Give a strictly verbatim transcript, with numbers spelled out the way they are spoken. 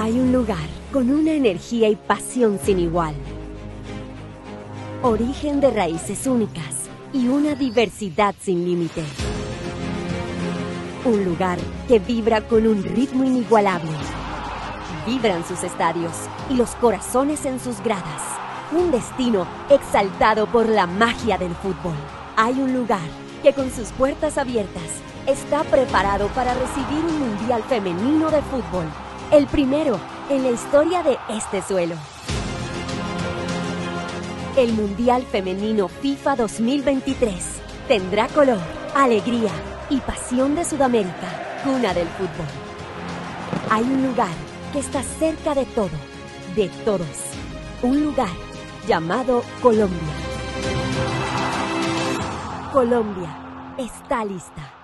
Hay un lugar con una energía y pasión sin igual. Origen de raíces únicas y una diversidad sin límite. Un lugar que vibra con un ritmo inigualable. Vibran sus estadios y los corazones en sus gradas. Un destino exaltado por la magia del fútbol. Hay un lugar que con sus puertas abiertas está preparado para recibir un mundial femenino de fútbol. El primero en la historia de este suelo. El Mundial Femenino FIFA dos mil veintitrés tendrá color, alegría y pasión de Sudamérica, cuna del fútbol. Hay un lugar que está cerca de todo, de todos. Un lugar llamado Colombia. Colombia está lista.